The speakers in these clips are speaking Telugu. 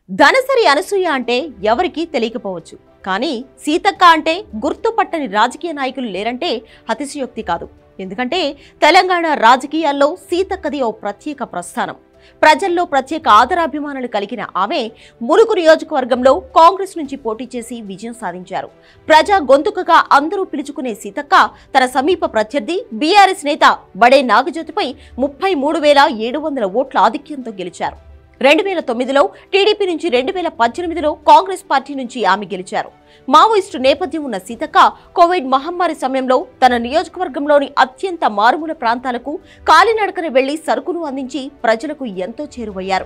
ధనసరి అనసూయ అంటే ఎవరికీ తెలియకపోవచ్చు. కానీ సీతక్క అంటే గుర్తుపట్టని రాజకీయ నాయకులు లేరంటే అతిశయోక్తి కాదు. ఎందుకంటే తెలంగాణ రాజకీయాల్లో సీతక్కది ఓ ప్రత్యేక ప్రస్థానం. ప్రజల్లో ప్రత్యేక ఆదరాభిమానాలు కలిగిన ఆమె ములుగు నియోజకవర్గంలో కాంగ్రెస్ నుంచి పోటీ చేసి విజయం సాధించారు. ప్రజా గొంతుకగా అందరూ పిలుచుకునే సీతక్క తన సమీప ప్రత్యర్థి బీఆర్ఎస్ నేత బడే నాగజ్యోతిపై 33,700 ఓట్ల ఆధిక్యంతో గెలిచారు. 2009లో టీడీపీ నుంచి 2018లో కాంగ్రెస్ పార్టీ నుంచి ఆమె గెలిచారు. మావోయిస్టు నేపథ్యం ఉన్న సీతక్క కోవిడ్ మహమ్మారి సమయంలో తన నియోజకవర్గంలోని అత్యంత మారుమూల ప్రాంతాలకు కాలినడకన వెళ్లి సరుకులు అందించి ప్రజలకు ఎంతో చేరువయ్యారు.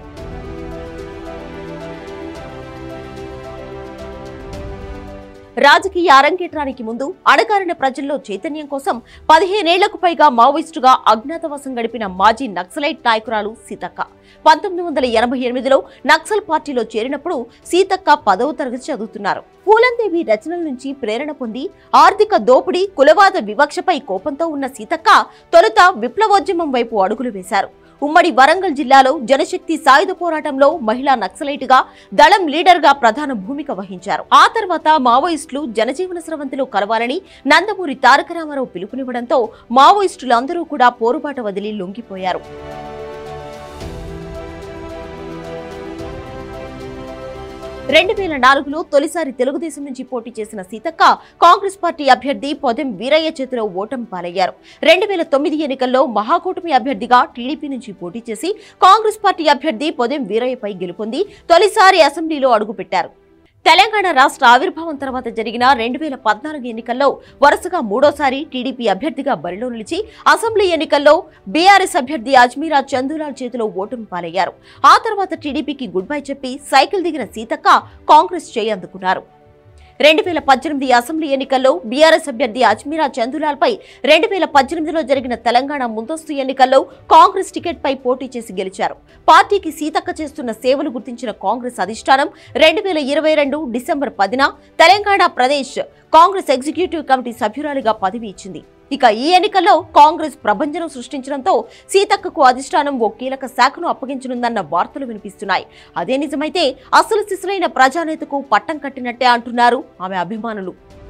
రాజకీయ అరంగేట్రానికి ముందు అణగారిన ప్రజల్లో చైతన్యం కోసం 15 ఏళ్లకు పైగా మావోయిస్టుగా అజ్ఞాతవాసం గడిపిన మాజీ నక్సలైట్ నాయకురాలు సీతక్క 1988లో నక్సల్ పార్టీలో చేరినప్పుడు సీతక్క 10వ తరగతి చదువుతున్నారు. పూలందేవి రచనల నుంచి ప్రేరణ పొంది ఆర్థిక దోపిడీ, కులవాద వివక్షపై కోపంతో ఉన్న సీతక్క తొలుత విప్లవోద్యమం వైపు అడుగులు వేశారు. ఉమ్మడి వరంగల్ జిల్లాలో జనశక్తి సాయుధ పోరాటంలో మహిళా నక్సలైట్గా, దళం లీడర్గా ప్రధాన భూమిక వహించారు. ఆ తర్వాత మావోయిస్టులు జనజీవన స్రవంతిలో కలవాలని నందమూరి తారక రామారావు పిలుపునివ్వడంతో మావోయిస్టులందరూ కూడా పోరుబాట వదిలి లొంగిపోయారు. 2004లో తొలిసారి తెలుగుదేశం నుంచి పోటీ చేసిన సీతక్క కాంగ్రెస్ పార్టీ అభ్యర్థి పొదెం వీరయ్య చేతిలో ఓటమి పాలయ్యారు. 2009 ఎన్నికల్లో మహాకూటమి అభ్యర్థిగా టీడీపీ నుంచి పోటీ చేసి కాంగ్రెస్ పార్టీ అభ్యర్థి పొదెం వీరయ్యపై గెలుపొంది తొలిసారి అసెంబ్లీలో అడుగుపెట్టారు. తెలంగాణ రాష్ట్ర ఆవిర్భావం తర్వాత జరిగిన 2014 ఎన్నికల్లో వరుసగా మూడోసారి టీడీపీ అభ్యర్థిగా బరిలో నిలిచి అసెంబ్లీ ఎన్నికల్లో బీఆర్ఎస్ అభ్యర్థి అజ్మీరా చందూలాల్ చేతిలో ఓటమి పాలయ్యారు. ఆ తర్వాత టీడీపీకి గుడ్ బై చెప్పి సైకిల్ దిగిన సీతక్క కాంగ్రెస్ చేయి అందుకున్నారు. 2018 అసెంబ్లీ ఎన్నికల్లో బీఆర్ఎస్ అభ్యర్థి అజ్మీరా చందూలాల్పై 2018లో జరిగిన తెలంగాణ ముందస్తు ఎన్నికల్లో కాంగ్రెస్ టికెట్పై పోటీ చేసి గెలిచారు. పార్టీకి సీతక్క చేస్తున్న సేవలు గుర్తించిన కాంగ్రెస్ అధిష్టానం 2022 డిసెంబర్ 10న తెలంగాణ ప్రదేశ్ కాంగ్రెస్ ఎగ్జిక్యూటివ్ కమిటీ సభ్యురాలిగా పదవి ఇచ్చింది. ఇక ఈ ఎన్నికల్లో కాంగ్రెస్ ప్రభంజనం సృష్టించడంతో సీతక్కకు అధిష్టానం ఓ కీలక శాఖను అప్పగించనుందన్న వార్తలు వినిపిస్తున్నాయి. అదే నిజమైతే అసలు సిసలైన ప్రజానేతకు పట్టం కట్టినట్టే అంటున్నారు ఆమె అభిమానులు.